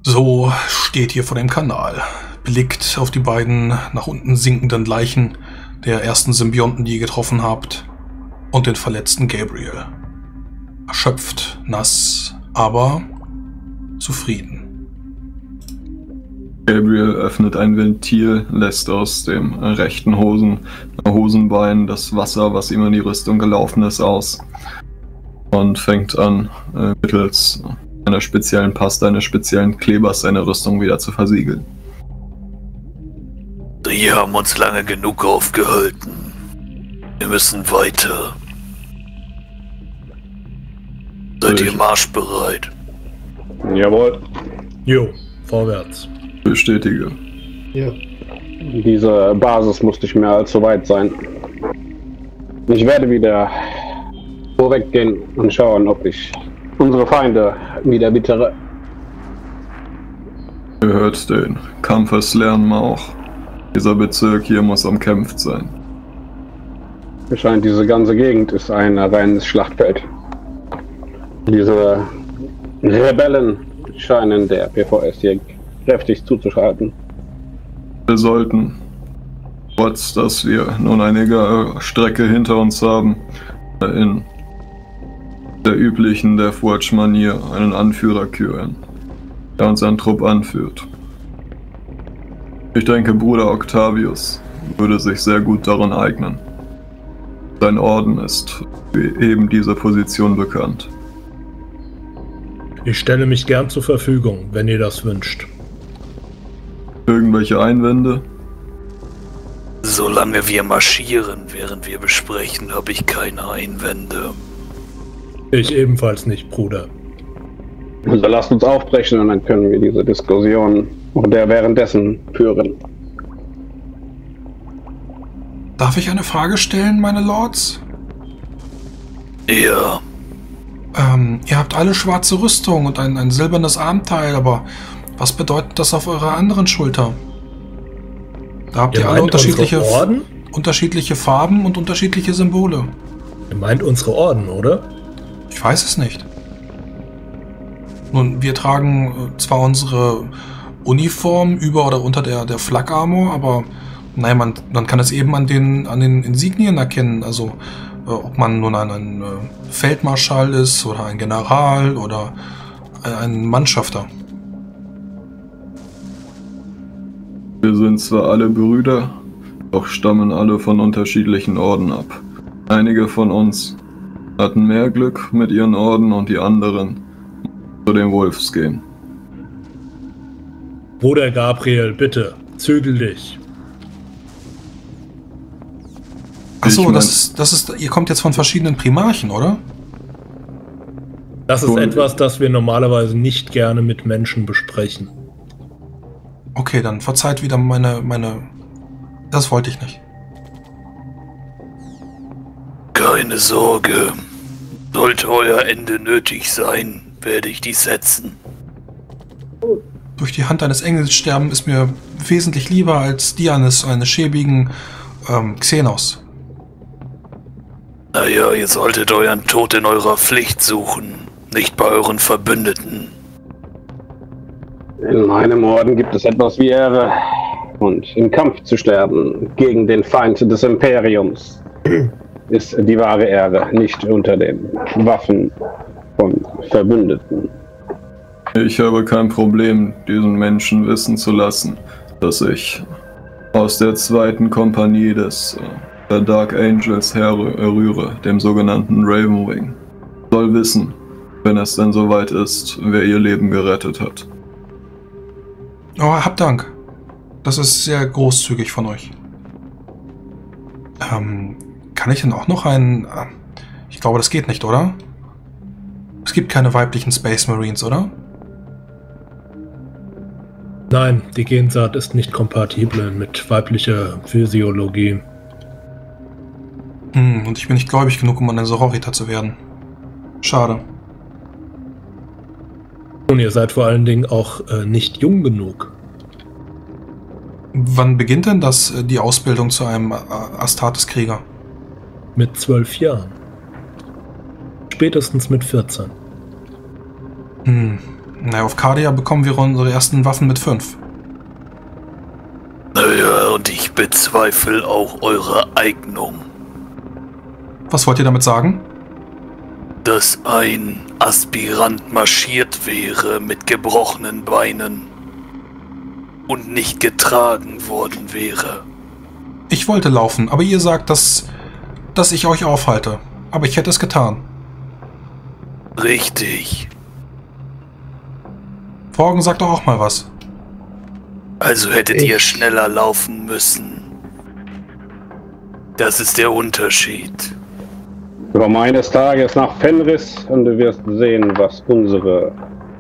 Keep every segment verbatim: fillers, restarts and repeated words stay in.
So steht ihr vor dem Kanal, blickt auf die beiden nach unten sinkenden Leichen der ersten Symbionten, die ihr getroffen habt, und den verletzten Gabriel. Erschöpft, nass, aber zufrieden. Gabriel öffnet ein Ventil, lässt aus dem rechten Hosen, Hosenbein das Wasser, was ihm in die Rüstung gelaufen ist, aus und fängt an, äh, mittels einer speziellen Paste, eines speziellen Klebers seine Rüstung wieder zu versiegeln. Die haben uns lange genug aufgehalten. Wir müssen weiter. Seid ihr marschbereit? Jawohl. Jo, vorwärts. Bestätige. Ja. Diese Basis muss nicht mehr allzu weit sein. Ich werde wieder vorweggehen und schauen, ob ich unsere Feinde wieder bittere. Ihr hört den Kampfeslärm auch. Dieser Bezirk hier muss umkämpft sein. Mir scheint, diese ganze Gegend ist ein reines Schlachtfeld. Diese Rebellen scheinen der P V S hier kräftig zuzuschalten. Wir sollten, trotz dass wir nun einige Strecke hinter uns haben, in der üblichen Death Watch-Manier einen Anführer küren, der unseren Trupp anführt. Ich denke, Bruder Octavius würde sich sehr gut daran eignen. Sein Orden ist für eben diese Position bekannt. Ich stelle mich gern zur Verfügung, wenn ihr das wünscht. Irgendwelche Einwände? Solange wir marschieren, während wir besprechen, habe ich keine Einwände. Ich ebenfalls nicht, Bruder. Also lasst uns aufbrechen und dann können wir diese Diskussion der währenddessen führen. Darf ich eine Frage stellen, meine Lords? Ja. Ähm, ihr habt alle schwarze Rüstung und ein, ein silbernes Armteil, aber was bedeutet das auf eurer anderen Schulter? Da habt ihr, ihr alle unterschiedliche, Orden? unterschiedliche Farben und unterschiedliche Symbole. Ihr meint unsere Orden, oder? Ich weiß es nicht. Nun, wir tragen zwar unsere Uniform über oder unter der, der Flak-Armor, aber nein, man, man kann es eben an den, an den Insignien erkennen. Also, äh, ob man nun ein, ein äh, Feldmarschall ist oder ein General oder ein, ein Mannschafter. Wir sind zwar alle Brüder, doch stammen alle von unterschiedlichen Orden ab. Einige von uns hatten mehr Glück mit ihren Orden und die anderen zu den Wolves gehen. Bruder Gabriel, bitte, zügel dich. Achso, das ist, das ist, ihr kommt jetzt von verschiedenen Primarchen, oder? Das ist etwas, das wir normalerweise nicht gerne mit Menschen besprechen. Okay, dann verzeiht wieder meine, meine... Das wollte ich nicht. Keine Sorge. Sollte euer Ende nötig sein, werde ich dies setzen. Durch die Hand eines Engels sterben ist mir wesentlich lieber als die eines, eines schäbigen ähm, Xenos. Naja, ihr solltet euren Tod in eurer Pflicht suchen, nicht bei euren Verbündeten. In meinem Orden gibt es etwas wie Ehre. Und im Kampf zu sterben gegen den Feind des Imperiums ist die wahre Ehre, nicht unter den Waffen von Verbündeten. Ich habe kein Problem, diesen Menschen wissen zu lassen, dass ich aus der zweiten Kompanie des der Dark Angels herrühre, dem sogenannten Ravenwing. Soll wissen, wenn es denn soweit ist, wer ihr Leben gerettet hat. Oh, habt Dank. Das ist sehr großzügig von euch. Ähm, kann ich denn auch noch einen... Äh, ich glaube, das geht nicht, oder? Es gibt keine weiblichen Space Marines, oder? Nein, die Gensaat ist nicht kompatibel mit weiblicher Physiologie. Hm, und ich bin nicht gläubig genug, um ein Sororita zu werden. Schade. Und ihr seid vor allen Dingen auch äh, nicht jung genug. Wann beginnt denn das, die Ausbildung zu einem Astartes-Krieger? Mit zwölf Jahren. Spätestens mit vierzehn. Hm, Naja, auf Cardia bekommen wir unsere ersten Waffen mit fünf. Naja, und ich bezweifle auch eure Eignung. Was wollt ihr damit sagen? Dass ein Aspirant marschiert wäre mit gebrochenen Beinen und nicht getragen worden wäre. Ich wollte laufen, aber ihr sagt, dass, dass ich euch aufhalte. Aber ich hätte es getan. Richtig. Vorgen sagt doch auch mal was. Also hättet Ich- ihr schneller laufen müssen. Das ist der Unterschied. Komm eines Tages nach Fenris und du wirst sehen, was unsere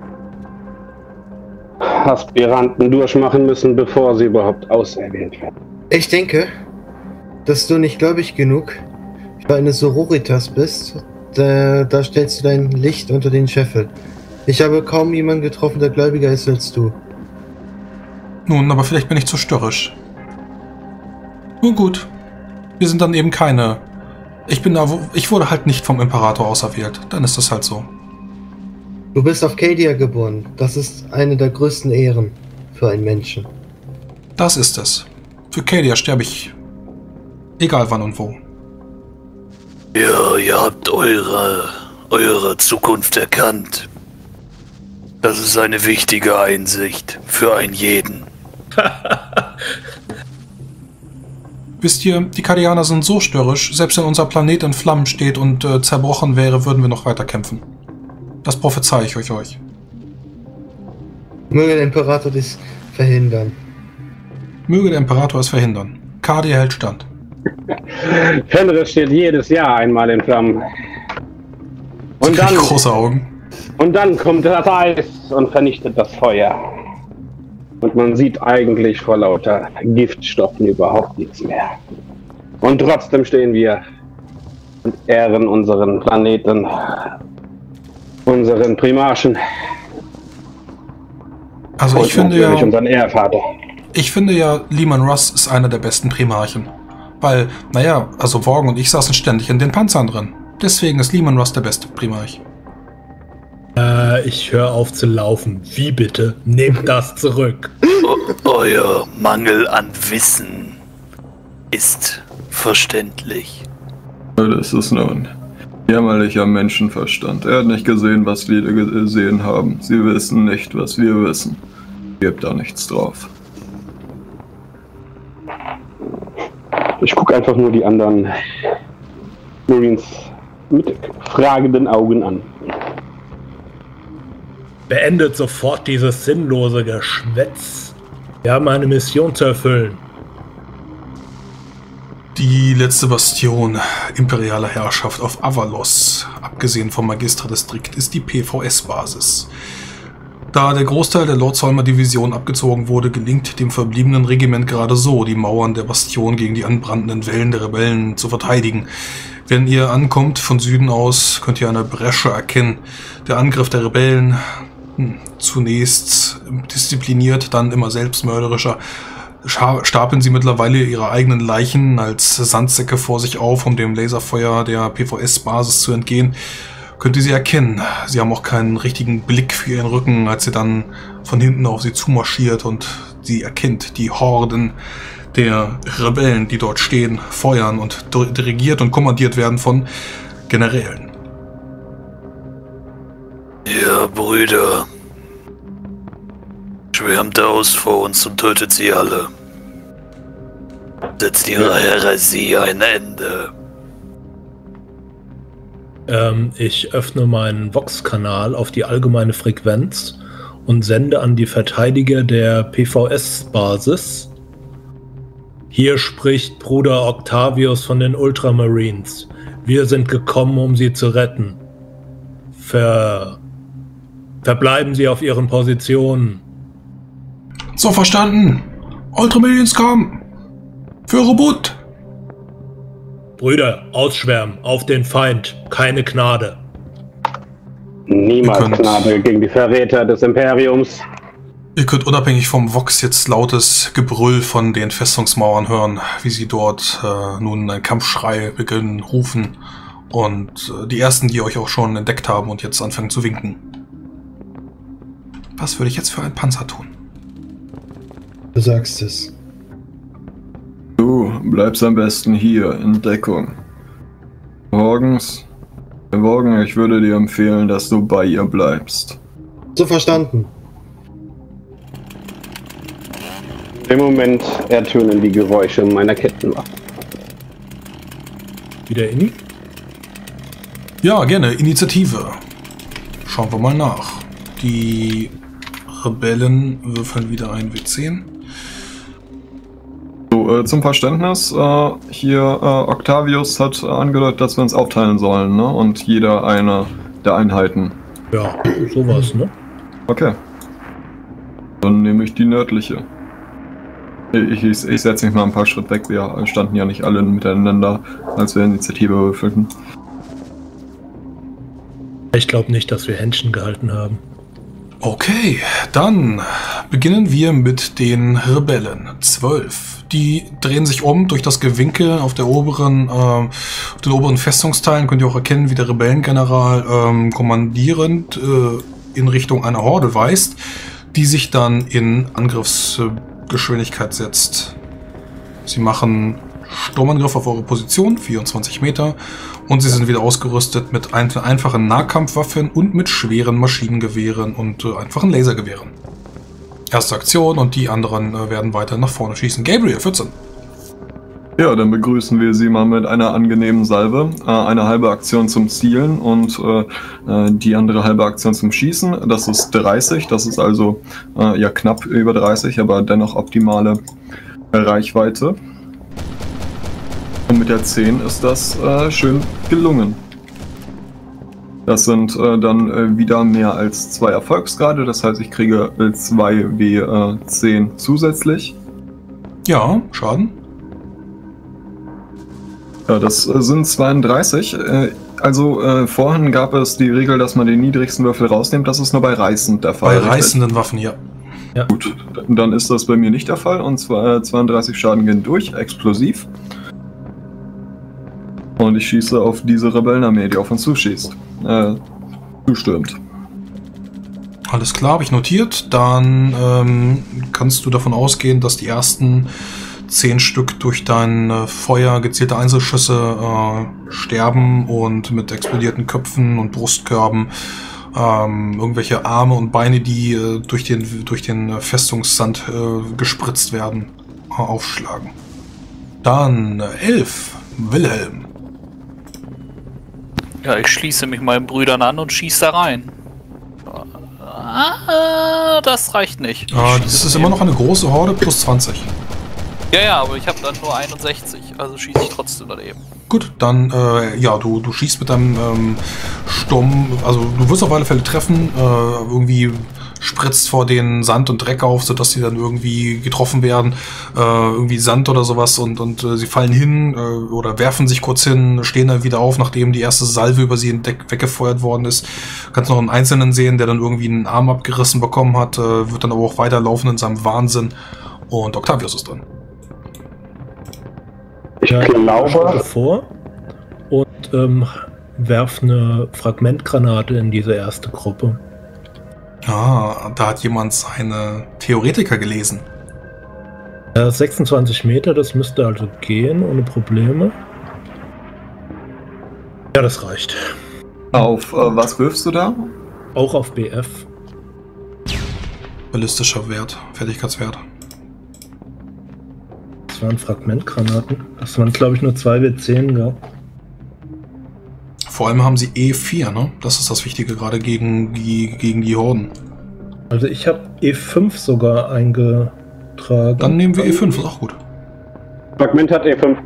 Aspiranten durchmachen müssen, bevor sie überhaupt auserwählt werden. Ich denke, dass du nicht gläubig genug für eine Sororitas bist. Da, da stellst du dein Licht unter den Scheffel. Ich habe kaum jemanden getroffen, der gläubiger ist als du. Nun, aber vielleicht bin ich zu störrisch. Nun gut. Wir sind dann eben keine... Ich bin da... wo- Ich wurde halt nicht vom Imperator auserwählt. Dann ist das halt so. Du bist auf Cadia geboren. Das ist eine der größten Ehren für einen Menschen. Das ist es. Für Cadia sterbe ich... Egal wann und wo. Ja, ihr habt eure, eure Zukunft erkannt. Das ist eine wichtige Einsicht für einen jeden. Wisst ihr, die Cardianer sind so störrisch, selbst wenn unser Planet in Flammen steht und äh, zerbrochen wäre, würden wir noch weiter kämpfen. Das prophezei ich euch euch. Möge der Imperator dies verhindern. Möge der Imperator es verhindern. Cardia hält stand. Fenris steht jedes Jahr einmal in Flammen. Sie Und kriegt dann, große Augen. und dann kommt das Eis und vernichtet das Feuer. Und man sieht eigentlich vor lauter Giftstoffen überhaupt nichts mehr. Und trotzdem stehen wir und ehren unseren Planeten, unseren Primarchen Also und ich finde natürlich ja... unseren Ehrvater. Ich finde ja, Leman Russ ist einer der besten Primarchen. Weil, naja, also Vorgen und ich saßen ständig in den Panzern drin. Deswegen ist Leman Russ der beste Primarch. Äh, ich höre auf zu laufen. Wie bitte? Nehmt das zurück. O- euer Mangel an Wissen ist verständlich. Das ist nun jämmerlicher Menschenverstand. Er hat nicht gesehen, was wir gesehen haben. Sie wissen nicht, was wir wissen. Gebt da nichts drauf. Ich gucke einfach nur die anderen Marines mit fragenden Augen an. Beendet sofort dieses sinnlose Geschwätz. Wir haben eine Mission zu erfüllen. Die letzte Bastion imperialer Herrschaft auf Avalos, abgesehen vom Magisterdistrikt, ist die P V S-Basis. Da der Großteil der Lordsheimer Division abgezogen wurde, gelingt dem verbliebenen Regiment gerade so, die Mauern der Bastion gegen die anbrandenden Wellen der Rebellen zu verteidigen. Wenn ihr ankommt von Süden aus, könnt ihr eine Bresche erkennen. Der Angriff der Rebellen, hm, zunächst diszipliniert, dann immer selbstmörderischer, scha- stapeln sie mittlerweile ihre eigenen Leichen als Sandsäcke vor sich auf, um dem Laserfeuer der P V S-Basis zu entgehen. Könnt ihr sie erkennen. Sie haben auch keinen richtigen Blick für ihren Rücken, als sie dann von hinten auf sie zumarschiert und sie erkennt die Horden der Rebellen, die dort stehen, feuern und dirigiert und kommandiert werden von Generälen. Ja, Brüder. Schwärmt aus vor uns und tötet sie alle. Setzt ihrer Häresie ein Ende. Ähm, ich öffne meinen Vox-Kanal auf die allgemeine Frequenz und sende an die Verteidiger der P V S-Basis. Hier spricht Bruder Octavius von den Ultramarines. Wir sind gekommen, um sie zu retten. Ver... Verbleiben Sie auf Ihren Positionen. So verstanden. Ultramarines kommen. Für Robot. Brüder, ausschwärmen, auf den Feind, keine Gnade. Niemals Ihr könnt- Gnade gegen die Verräter des Imperiums. Ihr könnt unabhängig vom Vox jetzt lautes Gebrüll von den Festungsmauern hören, wie sie dort äh, nun einen Kampfschrei beginnen, rufen und äh, die ersten, die euch auch schon entdeckt haben und jetzt anfangen zu winken. Was würde ich jetzt für einen Panzer tun? Du sagst es. Du bleibst am besten hier in Deckung. Morgens, morgen, ich würde dir empfehlen, dass du bei ihr bleibst. So verstanden. Im Moment ertönen die Geräusche meiner Kettenwaffe. Wieder Inni? Ja, gerne. Initiative. Schauen wir mal nach. Die Rebellen würfeln wieder ein W zehn. So, äh, zum Verständnis, äh, hier äh, Octavius hat äh, angedeutet, dass wir uns aufteilen sollen, ne? Und jeder eine der Einheiten. Ja, sowas, ne? Okay. Dann nehme ich die nördliche. Ich, ich, ich setze mich mal ein paar Schritt weg, wir standen ja nicht alle miteinander, als wir Initiative würfelten. Ich glaube nicht, dass wir Händchen gehalten haben. Okay, dann beginnen wir mit den Rebellen. Zwölf. Die drehen sich um durch das Gewinke auf der oberen, äh, auf den oberen Festungsteilen. Könnt ihr auch erkennen, wie der Rebellengeneral ähm, kommandierend äh, in Richtung einer Horde weist, die sich dann in Angriffsgeschwindigkeit setzt. Sie machen Sturmangriff auf eure Position, vierundzwanzig Meter, und sie sind wieder ausgerüstet mit ein, einfachen Nahkampfwaffen und mit schweren Maschinengewehren und äh, einfachen Lasergewehren. Erste Aktion, und die anderen äh, werden weiter nach vorne schießen. Gabriel, vierzehn. Ja, dann begrüßen wir Sie mal mit einer angenehmen Salve. Äh, eine halbe Aktion zum Zielen und äh, die andere halbe Aktion zum Schießen. Das ist dreißig, das ist also äh, ja knapp über dreißig, aber dennoch optimale äh, Reichweite. Und mit der zehn ist das äh, schön gelungen. Das sind äh, dann äh, wieder mehr als zwei Erfolgsgrade, das heißt, ich kriege äh, zwei W zehn zusätzlich. Ja, Schaden. Ja, das äh, sind zweiunddreißig. Äh, also äh, vorhin gab es die Regel, dass man den niedrigsten Würfel rausnimmt. Das ist nur bei reißend der Fall. Bei reißenden Waffen, ja. Ja. Gut, dann ist das bei mir nicht der Fall. Und zwar äh, zweiunddreißig Schaden gehen durch, explosiv. Und ich schieße auf diese Rebellenarmee, die auf uns zuschießt. Äh, zustürmt. Alles klar, habe ich notiert. Dann ähm, kannst du davon ausgehen, dass die ersten zehn Stück durch dein äh, Feuer, gezielte Einzelschüsse äh, sterben und mit explodierten Köpfen und Brustkörben ähm, irgendwelche Arme und Beine, die äh, durch den, durch den Festungssand äh, gespritzt werden, äh, aufschlagen. Dann äh, elf. Wilhelm. Ja, ich schließe mich meinen Brüdern an und schieße da rein. Ah, das reicht nicht. Ich Ah, das ist immer noch eine große Horde, plus zwanzig. Ja, ja, aber ich habe dann nur einundsechzig, also schieße ich trotzdem daneben. Gut, dann, äh, ja, du, du schießt mit deinem ähm, Sturm, also du wirst auf alle Fälle treffen, äh, irgendwie spritzt vor den Sand und Dreck auf, sodass sie dann irgendwie getroffen werden, äh, irgendwie Sand oder sowas, und, und äh, sie fallen hin äh, oder werfen sich kurz hin, stehen dann wieder auf, nachdem die erste Salve über sie entdeck weggefeuert worden ist. Du kannst noch einen Einzelnen sehen, der dann irgendwie einen Arm abgerissen bekommen hat, äh, wird dann aber auch weiterlaufen in seinem Wahnsinn, und Octavius ist dran. Ich Ja, glaube, vor und ähm, werf eine Fragmentgranate in diese erste Gruppe. Ah, da hat jemand seine Theoretiker gelesen. Ja, sechsundzwanzig Meter, das müsste also gehen, ohne Probleme. Ja, das reicht. Auf äh, was wirfst du da? Auch auf B F. Ballistischer Wert, Fertigkeitswert. Das waren Fragmentgranaten. Das waren, glaube ich, nur zwei W zehn, ja. Vor allem haben sie E vier, ne? Das ist das Wichtige, gerade gegen die, gegen die Horden. Also ich habe E fünf sogar eingetragen. Dann nehmen wir E fünf, ist auch gut. Fragment hat E fünf.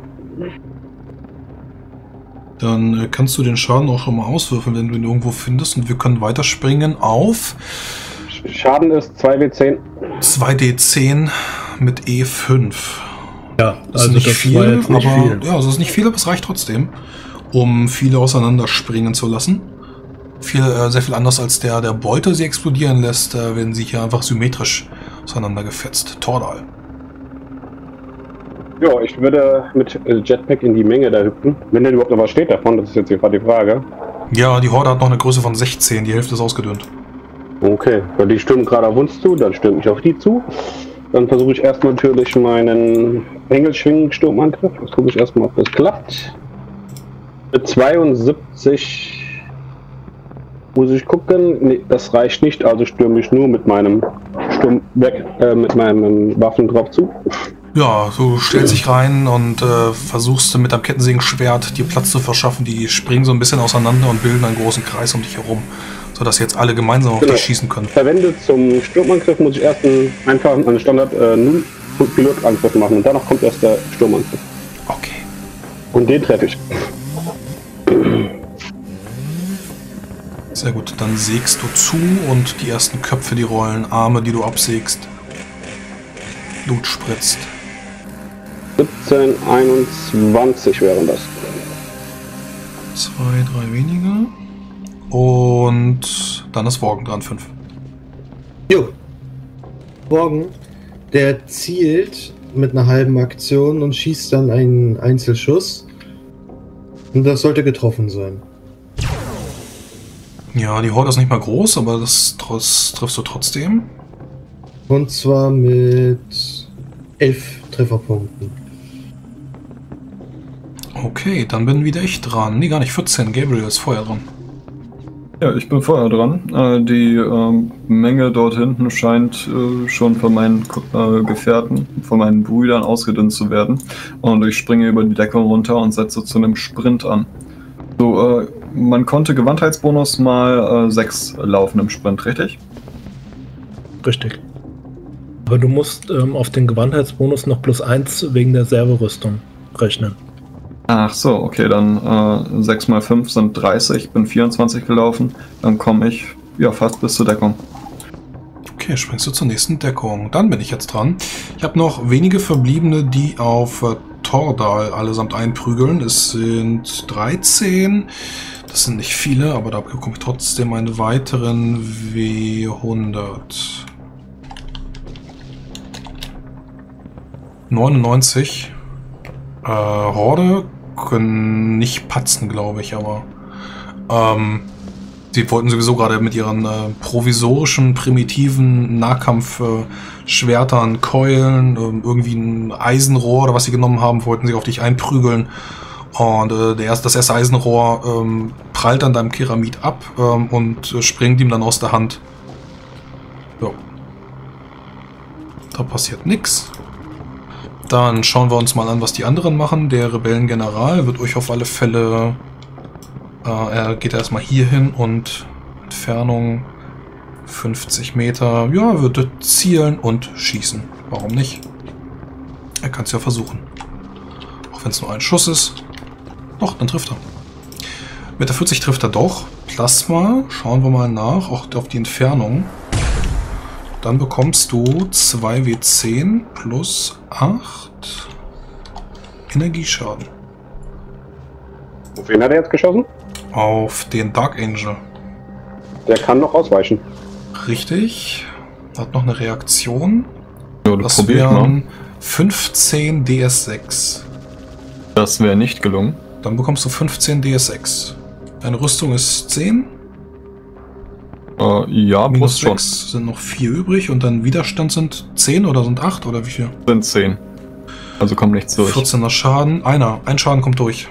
Dann äh, kannst du den Schaden auch schon mal auswürfeln, wenn du ihn irgendwo findest, und wir können weiterspringen auf Schaden ist zwei W zehn. zwei D zehn mit E fünf. Ja, Das also ist nicht das viel, war jetzt nicht aber viel. ja, also es ist nicht viel, aber es reicht trotzdem, um viele auseinanderspringen zu lassen. Viel, äh, sehr viel anders als der, der Beute sie explodieren lässt, äh, werden sie hier einfach symmetrisch auseinandergefetzt. Tordal. Ja, ich würde mit äh, Jetpack in die Menge da hüpfen. Wenn denn überhaupt noch was steht davon, das ist jetzt hier gerade die Frage. Ja, die Horde hat noch eine Größe von sechzehn, die Hälfte ist ausgedünnt. Okay, weil die stürmen gerade auf uns zu, dann stürme ich auf die zu. Dann versuche ich erstmal natürlich meinen Engelschwingen-Sturmangriff. Das gucke ich erstmal, ob das klappt. Mit zweiundsiebzig muss ich gucken. Nee, das reicht nicht, also stürme ich nur mit meinem Sturm weg, äh, mit meinen Waffen drauf zu. Ja, du stellst dich rein und äh, versuchst mit deinem Kettensägenschwert dir Platz zu verschaffen. Die springen so ein bisschen auseinander und bilden einen großen Kreis um dich herum, sodass jetzt alle gemeinsam auf Genau. dich schießen können. Verwendet zum Sturmangriff muss ich erst einen einfachen, einen Standard äh, null Pilotangriff machen und danach kommt erst der Sturmangriff. Okay. Und den treffe ich. Sehr gut, dann sägst du zu und die ersten Köpfe, die rollen, Arme, die du absägst. Blut spritzt. siebzehn, einundzwanzig wären das. Zwei, drei weniger. Und dann ist Worgen dran, fünf. Jo. Morgen, der zielt mit einer halben Aktion und schießt dann einen Einzelschuss. Und das sollte getroffen sein. Ja, die Horde ist nicht mal groß, aber das, das triffst du trotzdem. Und zwar mit elf Trefferpunkten. Okay, dann bin wieder ich dran. Nee, gar nicht, vierzehn. Gabriel ist vorher dran. Ja, ich bin vorher dran. Äh, die ähm, Menge dort hinten scheint äh, schon von meinen äh, Gefährten, von meinen Brüdern ausgedünnt zu werden. Und ich springe über die Deckung runter und setze zu einem Sprint an. So, äh, man konnte Gewandheitsbonus mal äh, sechs laufen im Sprint, richtig? Richtig. Aber du musst ähm, auf den Gewandheitsbonus noch plus eins wegen der Serverrüstung rechnen. Ach so, okay, dann äh, sechs mal fünf sind dreißig, bin vierundzwanzig gelaufen, dann komme ich ja fast bis zur Deckung. Okay, springst du zur nächsten Deckung. Dann bin ich jetzt dran. Ich habe noch wenige Verbliebene, die auf äh, Tordal allesamt einprügeln. Es sind dreizehn. Das sind nicht viele, aber da bekomme ich trotzdem einen weiteren W hundert. neunundneunzig. Äh, Horde können nicht patzen, glaube ich, aber ähm, sie wollten sowieso gerade mit ihren äh, provisorischen, primitiven Nahkampf-Schwertern, äh, Keulen, äh, irgendwie ein Eisenrohr oder was sie genommen haben, wollten sie auf dich einprügeln. Und äh, der erste, das erste Eisenrohr ähm, prallt an deinem Keramit ab ähm, und äh, springt ihm dann aus der Hand. Ja. Da passiert nichts. Dann schauen wir uns mal an, was die anderen machen. Der Rebellengeneral wird euch auf alle Fälle... Äh, er geht erstmal hier hin und Entfernung fünfzig Meter. Ja, wird zielen und schießen. Warum nicht? Er kann es ja versuchen. Auch wenn es nur ein Schuss ist. Doch, dann trifft er. Mit der vierzig trifft er doch. Plasma, schauen wir mal nach, auch auf die Entfernung. Dann bekommst du zwei W zehn plus acht Energieschaden. Auf wen hat er jetzt geschossen? Auf den Dark Angel. Der kann noch ausweichen. Richtig. Hat noch eine Reaktion. Ja, du Das probierst wären mal. fünfzehn D S sechs. Das wäre nicht gelungen. Dann bekommst du fünfzehn D S sechs. Deine Rüstung ist zehn. Äh, ja, Minus Brust schon. sechs sind noch vier übrig und dann Widerstand sind zehn oder sind acht oder wie viel? Sind zehn. Also kommt nichts durch. vierzehner Schaden. Einer. Ein Schaden kommt durch.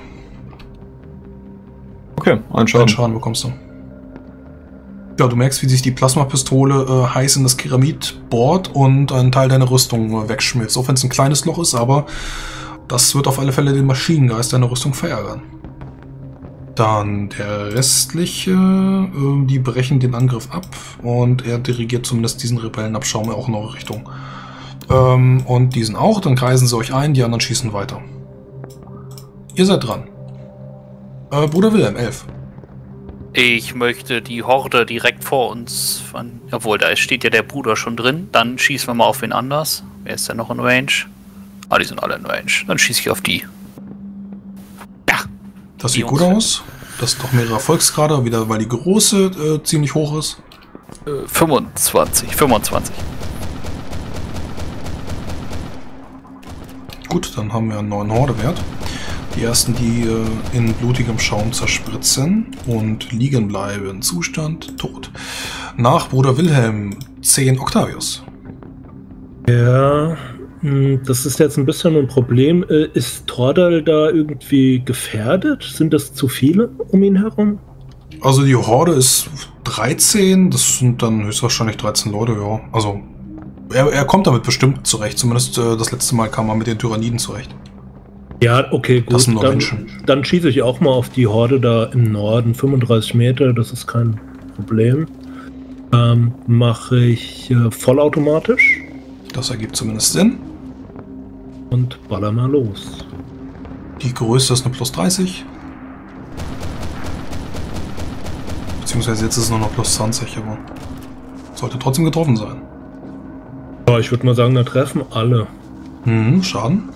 Okay, ein Einen Schaden. Schaden bekommst du. Ja, du merkst, wie sich die Plasmapistole äh, heiß in das Keramit bohrt und ein Teil deiner Rüstung äh, wegschmilzt. Auch wenn es ein kleines Loch ist, aber das wird auf alle Fälle den Maschinengeist deiner Rüstung verärgern. Dann der restliche, äh, die brechen den Angriff ab und er dirigiert zumindest diesen Rebellenabschaum auch in eure Richtung. Ähm, und diesen auch, dann kreisen sie euch ein, die anderen schießen weiter. Ihr seid dran. Äh, Bruder Wilhelm, elf. Ich möchte die Horde direkt vor uns, von, obwohl da steht ja der Bruder schon drin, dann schießen wir mal auf wen anders. Wer ist denn noch in Range? Ah, die sind alle in Range. Dann schieße ich auf die. Ja. Das Die sieht gut Jungs. aus. Das ist doch mehrere Erfolgsgrade, wieder weil die große äh, ziemlich hoch ist. Äh, fünfundzwanzig. fünfundzwanzig. Gut, dann haben wir einen neuen Hordewert. Die ersten, die äh, in blutigem Schaum zerspritzen und liegen bleiben. Zustand tot. nach Bruder Wilhelm, zehn Octavius. Ja, mh, das ist jetzt ein bisschen ein Problem. Äh, Ist Tordal da irgendwie gefährdet? Sind das zu viele um ihn herum? Also die Horde ist dreizehn, das sind dann höchstwahrscheinlich dreizehn Leute, ja. Also er, er kommt damit bestimmt zurecht, zumindest äh, das letzte Mal kam er mit den Tyranniden zurecht. Ja, okay, gut. Das sind nur dann, Menschen. dann schieße ich auch mal auf die Horde da im Norden, fünfunddreißig Meter, das ist kein Problem. Ähm, mache ich äh, vollautomatisch Das ergibt zumindest Sinn. und baller mal los. Die größte ist eine plus dreißig. Beziehungsweise jetzt ist es nur noch plus zwanzig, aber sollte trotzdem getroffen sein. Ja, ich würde mal sagen, da treffen alle. Mhm, Schaden.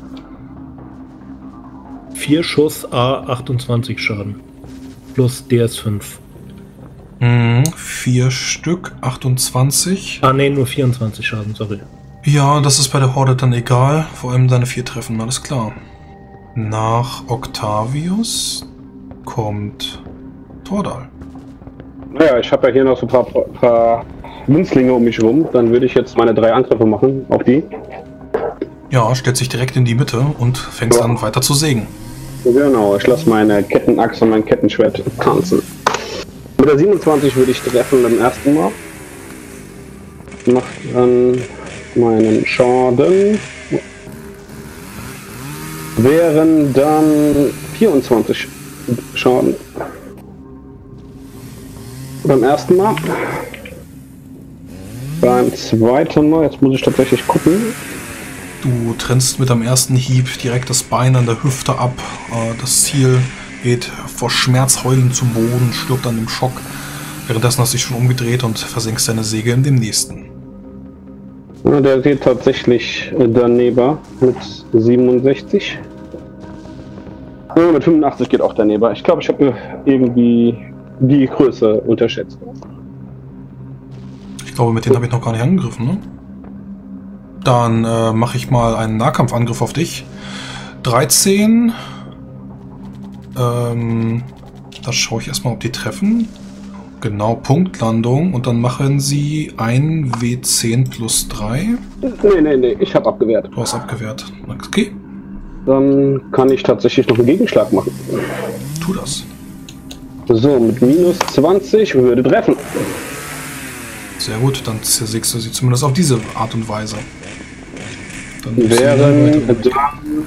Vier Schuss, A achtundzwanzig Schaden. Plus D S fünf. Mhm, vier Stück, achtundzwanzig. Ah, nee, nur vierundzwanzig Schaden, sorry. Ja, das ist bei der Horde dann egal. Vor allem deine vier Treffen, alles klar. Nach Octavius kommt Tordal. Naja, ich habe ja hier noch so ein paar, paar Münzlinge um mich rum. Dann würde ich jetzt meine drei Angriffe machen auf die. Ja, stellt sich direkt in die Mitte und fängt Ja. an weiter zu sägen. Genau, ich lasse meine Kettenachse und mein Kettenschwert tanzen. Mit der siebenundzwanzig würde ich treffen beim ersten Mal. Mach dann meinen Schaden. Wären dann vierundzwanzig Schaden. Beim ersten Mal. Beim zweiten Mal, jetzt muss ich tatsächlich gucken. Du trennst mit deinem ersten Hieb direkt das Bein an der Hüfte ab. Äh, Das Ziel geht vor Schmerz heulend zu Boden, stirbt dann im Schock. Währenddessen hast du dich schon umgedreht und versenkst deine Säge in dem nächsten. Ja, der geht tatsächlich daneben mit siebenundsechzig. Ja, mit fünfundachtzig geht auch daneben. Ich glaube, ich habe irgendwie die Größe unterschätzt. Ich glaube, mit denen habe ich noch gar nicht angegriffen, ne? Dann äh, mache ich mal einen Nahkampfangriff auf dich. dreizehn. Ähm, da schaue ich erstmal, ob die treffen. Genau, Punktlandung. Und dann machen sie ein W zehn plus drei. Nee, nee, nee, ich habe abgewehrt. Du hast abgewehrt. Okay, Dann kann ich tatsächlich noch einen Gegenschlag machen. tu das. So, mit minus zwanzig würde treffen. Sehr gut, dann zersägst du sie zumindest auf diese Art und Weise. Dann musst du wieder Wären weiter- dann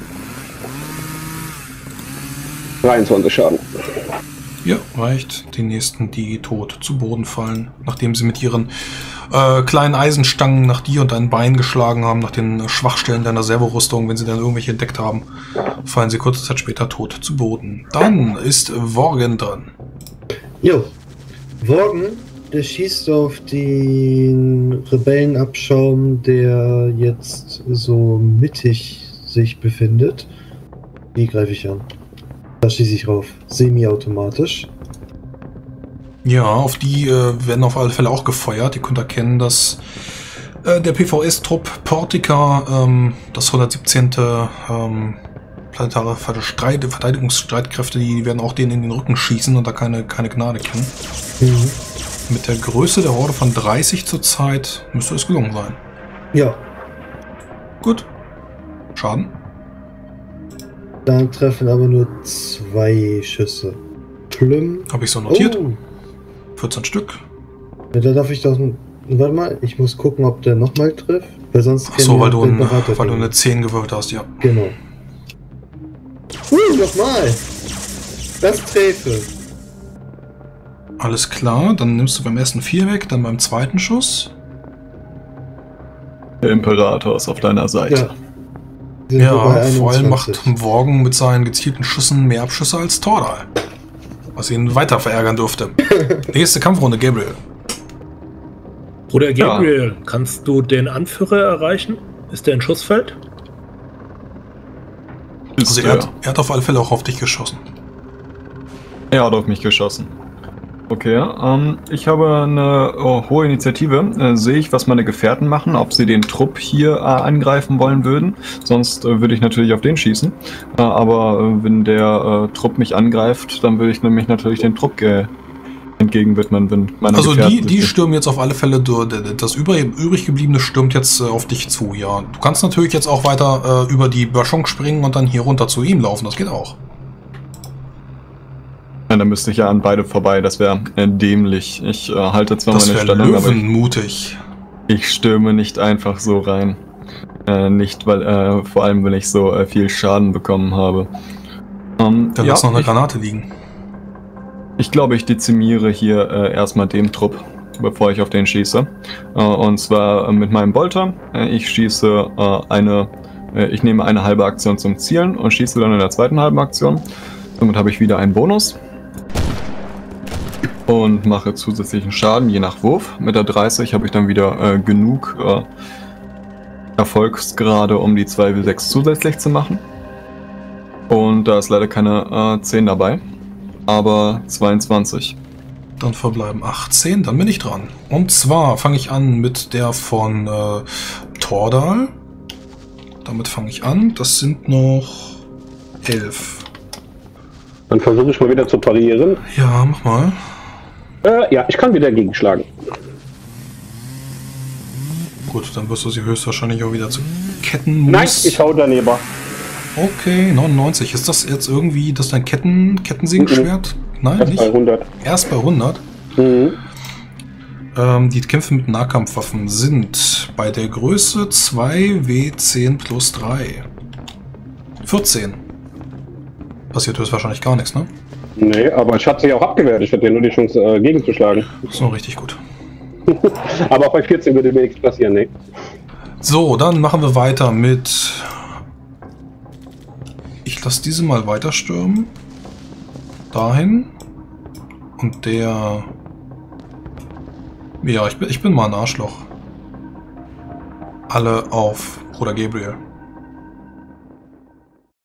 dreiundzwanzig Schaden. Ja, reicht. Die nächsten, die tot zu Boden fallen, nachdem sie mit ihren äh, kleinen Eisenstangen nach dir und dein Bein geschlagen haben, nach den Schwachstellen deiner Servorüstung, wenn sie dann irgendwelche entdeckt haben, fallen sie kurze Zeit später tot zu Boden. Dann ist Worgen dran. Jo. Worgen, der schießt auf den Rebellenabschaum, der jetzt so mittig sich befindet. Wie greife ich an? Da schieße ich rauf. Semi-automatisch. Ja, auf die äh, werden auf alle Fälle auch gefeuert. Ihr könnt erkennen, dass äh, der P V S-Trupp Portica, ähm, das hundertsiebzehnte Ähm, planetare Streit, Verteidigungsstreitkräfte, die werden auch denen in den Rücken schießen und da keine, keine Gnade kennen. Mhm. Mit der Größe der Horde von dreißig zurzeit müsste es gelungen sein. Ja, Gut. Schaden. dann treffen aber nur zwei Schüsse. Plüm. Habe ich so notiert. Oh, vierzehn Stück. ja, da darf ich doch... Warte mal, ich muss gucken, ob der nochmal trifft. Weil sonst Ach so, kennen wir weil du, den ein, Berater weil du nicht. eine zehn gewürfelt hast, ja. Genau. Uh, nochmal! Das Träfe. Alles klar, dann nimmst du beim ersten vier weg, dann beim zweiten Schuss. Der Imperator ist auf deiner Seite. Ja. Sind wir Ja, bei vor allem macht einundzwanzig. Worgen mit seinen gezielten Schüssen mehr Abschüsse als Tordal. Was ihn weiter verärgern dürfte. Nächste Kampfrunde, Gabriel. Bruder Gabriel, kannst du den Anführer erreichen? Ist der in Schussfeld? Ist Also er hat, er hat auf alle Fälle auch auf dich geschossen. Er hat auf mich geschossen. Okay, ähm, ich habe eine oh, hohe Initiative. Äh, sehe ich, was meine Gefährten machen, ob sie den Trupp hier äh, angreifen wollen würden. Sonst äh, würde ich natürlich auf den schießen. Äh, aber äh, wenn der äh, Trupp mich angreift, dann würde ich nämlich natürlich den Trupp ge entgegenwidmen, wenn meine Also Gefährten die, die sich- stürmen jetzt auf alle Fälle, durch- das übrig, übrig gebliebene stürmt jetzt äh, auf dich zu, ja. Du kannst natürlich jetzt auch weiter äh, über die Böschung springen und dann hier runter zu ihm laufen, das geht auch. Ja, dann müsste ich ja an beide vorbei, das wäre äh, dämlich. Ich äh, halte zwar Das meine wäre Stellung, aber ich, löwenmutig. ich stürme nicht einfach so rein. Äh, nicht, weil, äh, vor allem, wenn ich so äh, viel Schaden bekommen habe. Ähm, Dann ja, lass noch eine ich, Granate liegen. ich glaube, ich dezimiere hier äh, erstmal den Trupp, bevor ich auf den schieße. Äh, und zwar äh, mit meinem Bolter. Äh, ich schieße äh, eine, äh, ich nehme eine halbe Aktion zum Zielen und schieße dann in der zweiten halben Aktion. Somit habe ich wieder einen Bonus. Und mache zusätzlichen Schaden, je nach Wurf. Mit der dreißig habe ich dann wieder äh, genug äh, Erfolgsgrade, um die zwei W sechs zusätzlich zu machen. Und da ist leider keine äh, zehn dabei, aber zweiundzwanzig. Dann verbleiben achtzehn, dann bin ich dran. Und zwar fange ich an mit der von äh, Tordal. Damit fange ich an. Das sind noch elf. Dann versuche ich mal wieder zu parieren. Ja, mach mal. Äh, ja, ich kann wieder gegenschlagen. Gut, dann wirst du sie höchstwahrscheinlich auch wieder zu Ketten. Nein, ich hau daneben. Okay, neunundneunzig. Ist das jetzt irgendwie das dein Ketten, Kettensägenschwert? Nein, Erst nicht? bei hundert. Erst bei hundert. Mhm. Ähm, die Kämpfe mit Nahkampfwaffen sind bei der Größe zwei W zehn plus drei. vierzehn. Passiert höchstwahrscheinlich gar nichts, ne? Nee, aber ich hatte sie auch abgewehrt. Ich hatte ja nur die Chance, äh, gegenzuschlagen. So, richtig gut. Aber auch bei vierzehn würde mir nichts passieren, ne? So, dann machen wir weiter mit... Ich lasse diese mal weiter stürmen. Dahin. Und der... Ja, ich bin, ich bin mal ein Arschloch. Alle auf Bruder Gabriel.